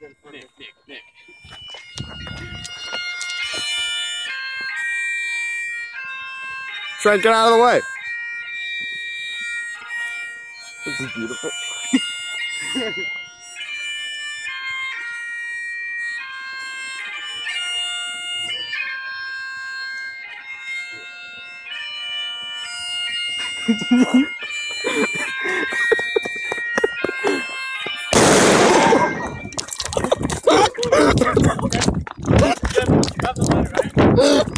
Nick. Trent, get out of the way. This is beautiful. Grab the lighter, right?